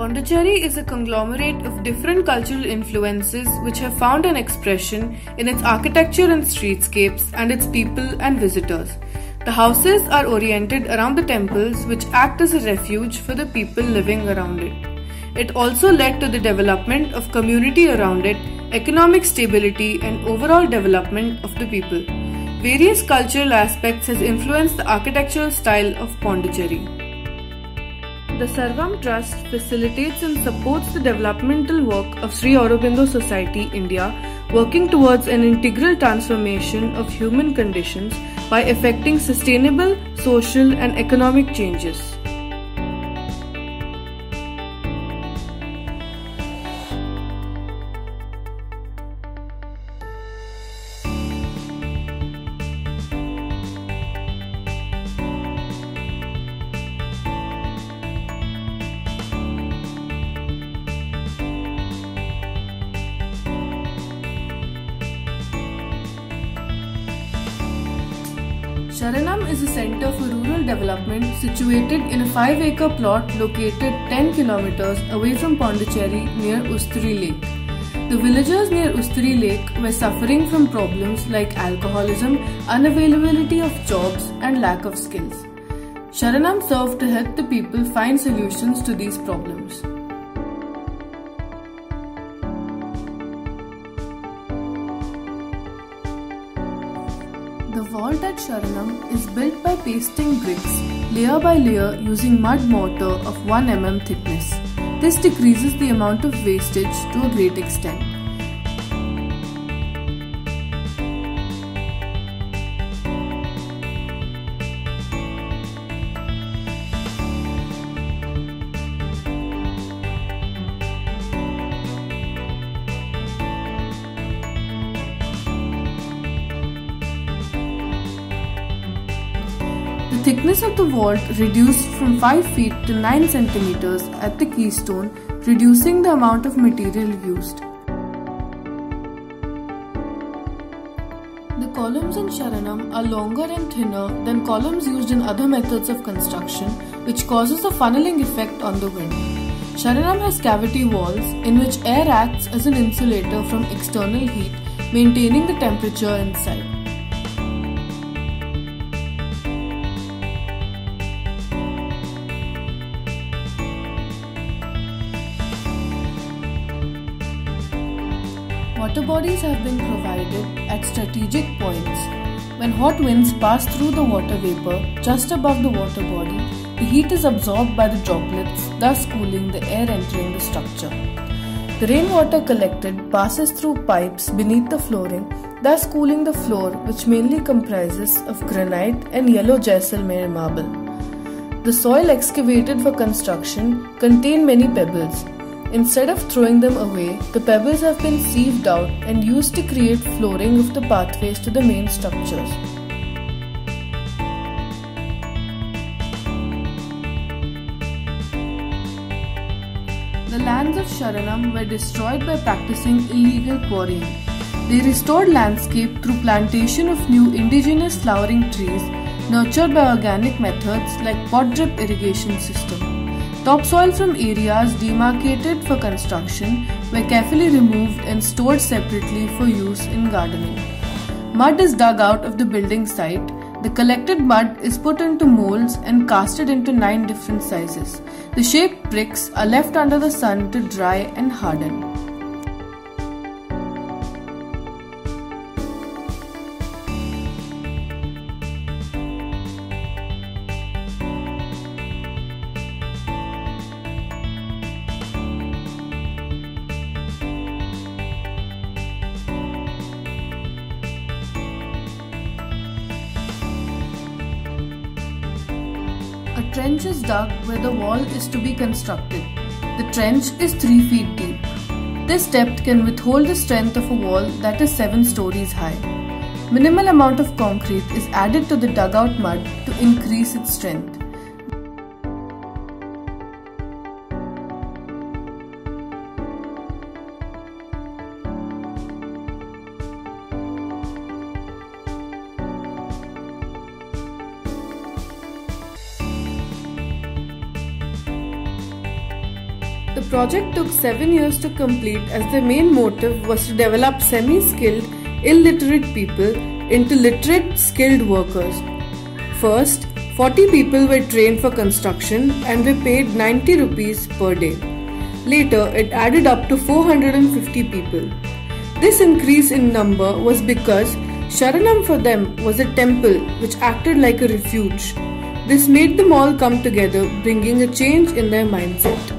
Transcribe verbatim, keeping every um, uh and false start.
Pondicherry is a conglomerate of different cultural influences which have found an expression in its architecture and streetscapes and its people and visitors. The houses are oriented around the temples which act as a refuge for the people living around it. It also led to the development of community around it, economic stability and overall development of the people. Various cultural aspects has influenced the architectural style of Pondicherry. The Sarvam Trust facilitates and supports the developmental work of Sri Aurobindo Society, India, working towards an integral transformation of human conditions by effecting sustainable, social and economic changes. Sharanam is a centre for rural development situated in a five acre plot located ten kilometers away from Pondicherry near Usturi Lake. The villagers near Usturi Lake were suffering from problems like alcoholism, unavailability of jobs and lack of skills. Sharanam served to help the people find solutions to these problems. The vault at Sharanam is built by pasting bricks layer by layer using mud mortar of one millimeter thickness. This decreases the amount of wastage to a great extent. The thickness of the vault reduced from five feet to nine centimeters at the keystone, reducing the amount of material used. The columns in Sharanam are longer and thinner than columns used in other methods of construction, which causes a funneling effect on the wind. Sharanam has cavity walls in which air acts as an insulator from external heat, maintaining the temperature inside. Water bodies have been provided at strategic points. When hot winds pass through the water vapor just above the water body, the heat is absorbed by the droplets, thus cooling the air entering the structure. The rainwater collected passes through pipes beneath the flooring, thus cooling the floor, which mainly comprises of granite and yellow Jaisalmer marble. The soil excavated for construction contained many pebbles. Instead of throwing them away, the pebbles have been sieved out and used to create flooring of the pathways to the main structures. The lands of Sharanam were destroyed by practicing illegal quarrying. They restored landscape through plantation of new indigenous flowering trees, nurtured by organic methods like pot drip irrigation system. Topsoil from areas demarcated for construction were carefully removed and stored separately for use in gardening. Mud is dug out of the building site. The collected mud is put into molds and casted into nine different sizes. The shaped bricks are left under the sun to dry and harden. A trench is dug where the wall is to be constructed. The trench is three feet deep. This depth can withhold the strength of a wall that is seven stories high. Minimal amount of concrete is added to the dugout mud to increase its strength. The project took seven years to complete as their main motive was to develop semi-skilled, illiterate people into literate, skilled workers. First, forty people were trained for construction and were paid ninety rupees per day. Later, it added up to four hundred fifty people. This increase in number was because Sharanam for them was a temple which acted like a refuge. This made them all come together, bringing a change in their mindset.